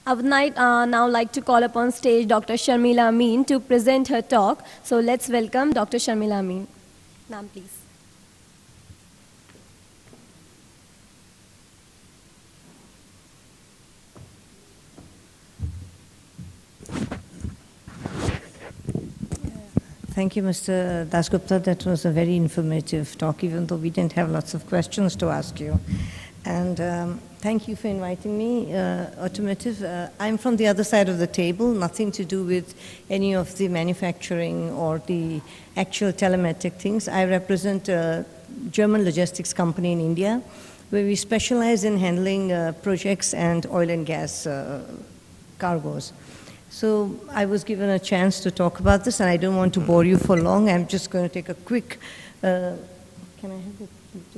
I would now like to call upon stage Dr. Sharmila Amin to present her talk. So let's welcome Dr. Sharmila Amin. Ma'am, please. Thank you, Mr. Dasgupta. That was a very informative talk, even though we didn't have lots of questions to ask you. And thank you for inviting me, Automotive. I'm from the other side of the table, nothing to do with any of the manufacturing or the actual telematic things. I represent a German logistics company in India, where we specialize in handling projects and oil and gas cargoes. So I was given a chance to talk about this, and I don't want to bore you for long. I'm just going to take a quick, can I have it?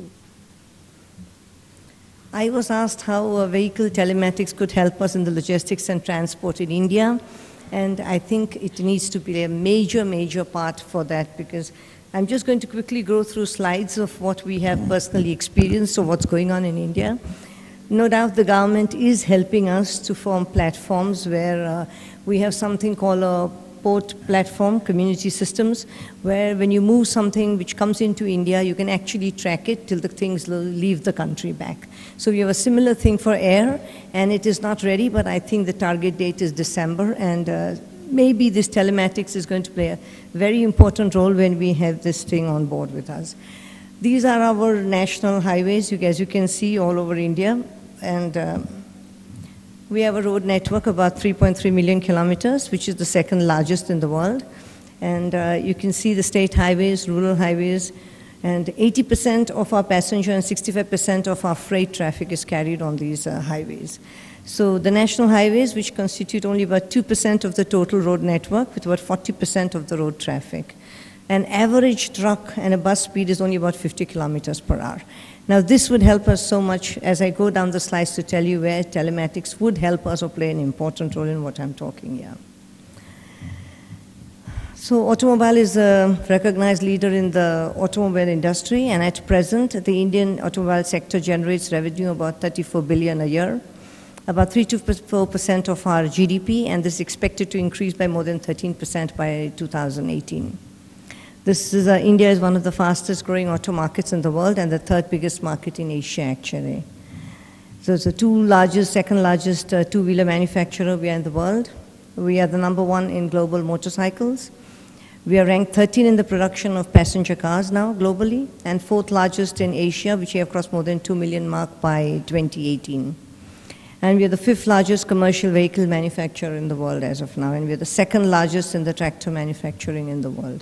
I was asked how vehicle telematics could help us in the logistics and transport in India, and I think it needs to be a major part for that, because I'm just going to quickly go through slides of what we have personally experienced or what's going on in India. No doubt the government is helping us to form platforms where we have something called a port platform, community systems, where when you move something which comes into India, you can actually track it till the things leave the country back. So we have a similar thing for air, and it is not ready, but I think the target date is December, and maybe this telematics is going to play a very important role when we have this thing on board with us. These are our national highways, as you can see, all over India, and we have a road network about 3.3 million kilometers, which is the second largest in the world. And you can see the state highways, rural highways, and 80% of our passenger and 65% of our freight traffic is carried on these highways. So the national highways, which constitute only about 2% of the total road network, with about 40% of the road traffic. An average truck and a bus speed is only about 50 kilometers per hour. Now this would help us so much as I go down the slides to tell you where telematics would help us or play an important role in what I'm talking here. So Automobile is a recognized leader in the automobile industry, and at present the Indian automobile sector generates revenue about 34 billion a year, about 3 to 4% of our GDP, and this is expected to increase by more than 13% by 2018. India is one of the fastest growing auto markets in the world and the third biggest market in Asia, actually. So it's the second largest two-wheeler manufacturer we are in the world. We are the #1 in global motorcycles. We are ranked 13 in the production of passenger cars now globally, and fourth largest in Asia, which we have crossed more than 2 million mark by 2018. And we are the fifth largest commercial vehicle manufacturer in the world as of now, and we are the second largest in the tractor manufacturing in the world.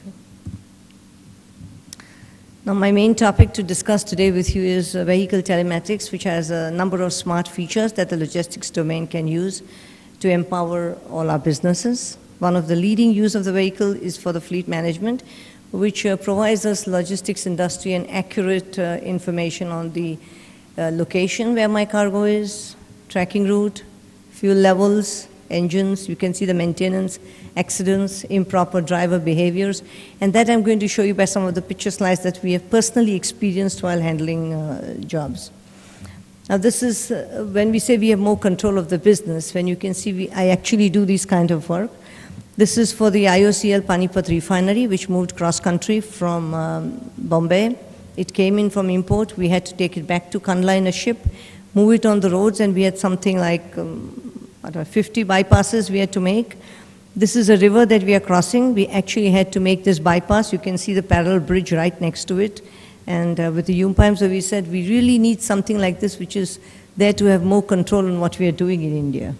Now, my main topic to discuss today with you is vehicle telematics, which has a number of smart features that the logistics domain can use to empower all our businesses. One of the leading use of the vehicle is for the fleet management, which provides us logistics industry an accurate information on the location where my cargo is, tracking route, fuel levels, engines. You can see the maintenance, accidents, improper driver behaviors, and that I'm going to show you by some of the picture slides that we have personally experienced while handling jobs. Now this is, when we say we have more control of the business, when you can see I actually do this kind of work. This is for the IOCL Panipat refinery, which moved cross-country from Bombay. It came in from import. We had to take it back to Kandla in a ship, move it on the roads, and we had something like 50 bypasses we had to make. This is a river that we are crossing. We actually had to make this bypass. You can see the parallel bridge right next to it. And with the UMPIME, so we said we really need something like this, which is there to have more control on what we are doing in India.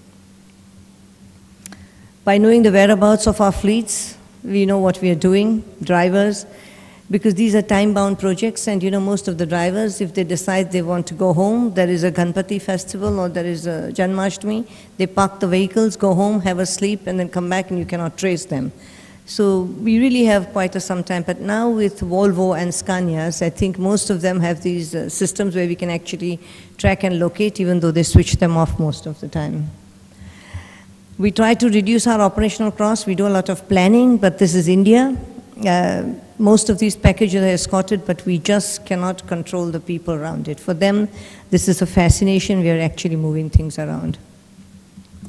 By knowing the whereabouts of our fleets, we know what we are doing, drivers, because these are time-bound projects, and most of the drivers, if they decide they want to go home, there is a Ganpati festival or there is a Janmashtami, they park the vehicles, go home, have a sleep, and then come back and you cannot trace them. So we really have quite some time, but now with Volvo and Scanias, I think most of them have these systems where we can actually track and locate, even though they switch them off most of the time. We try to reduce our operational costs. We do a lot of planning, but this is India. Most of these packages are escorted, but we just cannot control the people around it. For them, this is a fascination. We are actually moving things around.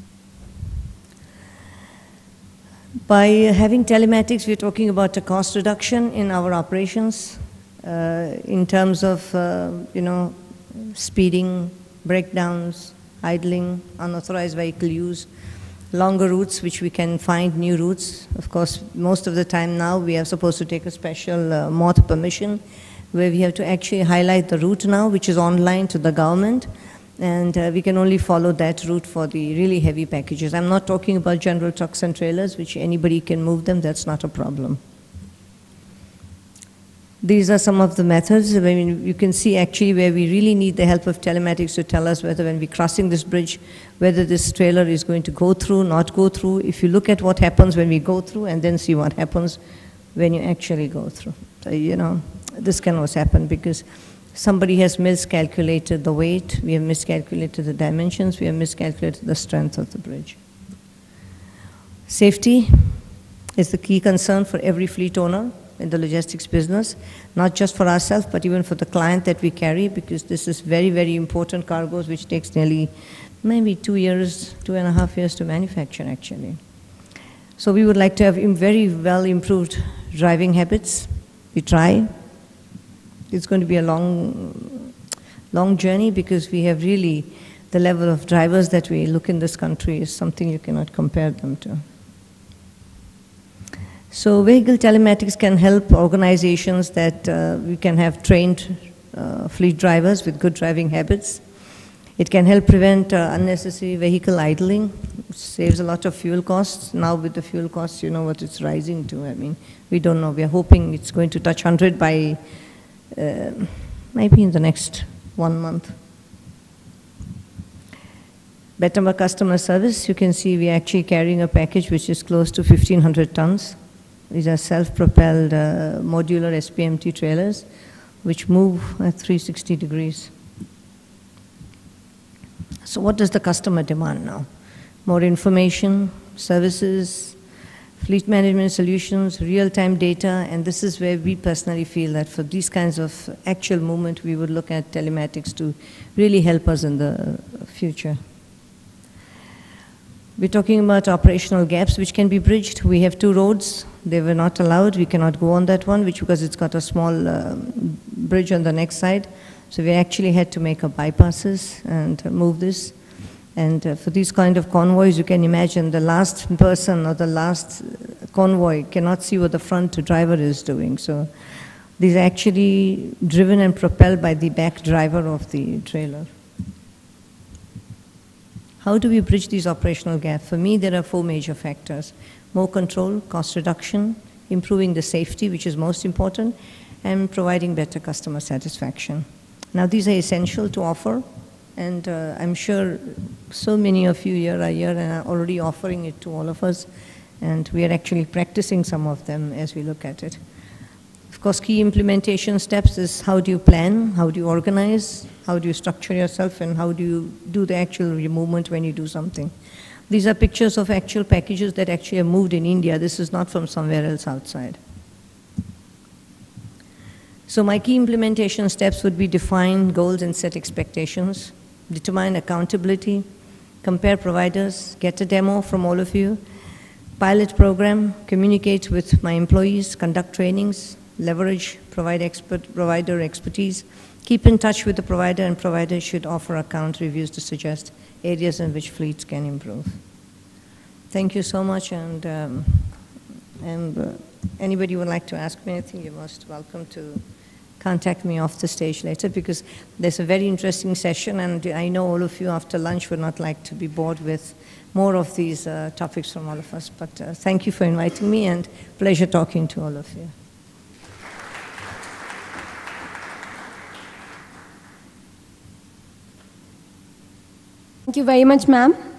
By having telematics, we're talking about a cost reduction in our operations in terms of, speeding, breakdowns, idling, unauthorized vehicle use, longer routes, which we can find new routes. Of course, most of the time now, we are supposed to take a special MOT permission, where we have to actually highlight the route now, which is online to the government, and we can only follow that route for the really heavy packages. I'm not talking about general trucks and trailers, which anybody can move them. That's not a problem. These are some of the methods. I mean, you can see actually where we really need the help of telematics to tell us whether when we're crossing this bridge, whether this trailer is going to go through, not go through. If you look at what happens when we go through and then see what happens when you actually go through. So, this can always happen because somebody has miscalculated the weight, we have miscalculated the dimensions, we have miscalculated the strength of the bridge. Safety is the key concern for every fleet owner in the logistics business, not just for ourselves, but even for the client that we carry, because this is very, very important cargoes, which takes nearly maybe 2 years, 2.5 years to manufacture, actually. So we would like to have very well improved driving habits. We try. It's going to be a long journey because we have really, the level of drivers that we look in this country is something you cannot compare them to. So vehicle telematics can help organizations that we can have trained fleet drivers with good driving habits. It can help prevent unnecessary vehicle idling, which saves a lot of fuel costs. Now with the fuel costs, you know what it's rising to. I mean, we don't know. We are hoping it's going to touch 100 by maybe in the next 1 month. Better customer service. You can see we're actually carrying a package which is close to 1,500 tons. These are self-propelled modular SPMT trailers which move at 360 degrees. So what does the customer demand now? More information, services, fleet management solutions, real-time data, and this is where we personally feel that for these kinds of actual movement, we would look at telematics to really help us in the future. We're talking about operational gaps which can be bridged. We have 2 roads. They were not allowed. We cannot go on that one, because it's got a small bridge on the next side. So we actually had to make a bypasses and move this. And for these kind of convoys, you can imagine the last person or the last convoy cannot see what the front driver is doing. So these are actually driven and propelled by the back driver of the trailer. How do we bridge these operational gaps? For me, there are 4 major factors. More control, cost reduction, improving the safety, which is most important, and providing better customer satisfaction. Now, these are essential to offer, and I'm sure so many of you here are here and are already offering it to all of us, and we are actually practicing some of them as we look at it. Of course, key implementation steps is how do you plan, how do you organize, how do you structure yourself, and how do you do the actual movement when you do something. These are pictures of actual packages that actually are moved in India. This is not from somewhere else outside. So my key implementation steps would be define goals and set expectations, determine accountability, compare providers, get a demo from all of you, pilot program, communicate with my employees, conduct trainings, leverage provider expertise, keep in touch with the provider, and providers should offer account reviews to suggest areas in which fleets can improve. Thank you so much, and anybody would like to ask me anything, you're most welcome to contact me off the stage later, because there's a very interesting session, and I know all of you after lunch would not like to be bored with more of these topics from all of us. But thank you for inviting me, and pleasure talking to all of you. Thank you very much, ma'am.